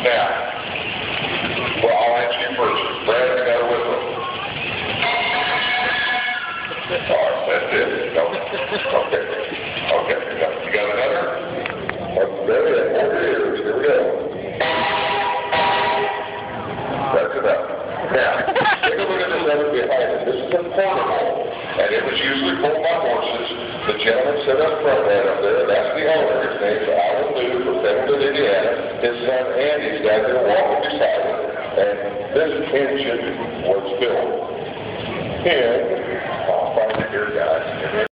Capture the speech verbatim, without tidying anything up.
Now, well, I'll answer you first. Brad, you got a whistle. All right, that's it. No. Okay. Okay. You got, you got another? Oh, there it is. There it is. Here we go. That's enough. Now, take a look at this other behind it. This is a portable, and it was usually pulled by horses. The gentleman sit up front right up there. That's the owner. His name's Alan Lou from Pendleton, Indiana. His son Andy's down there walking beside him, and this engine was built in, I'll find it here, guys.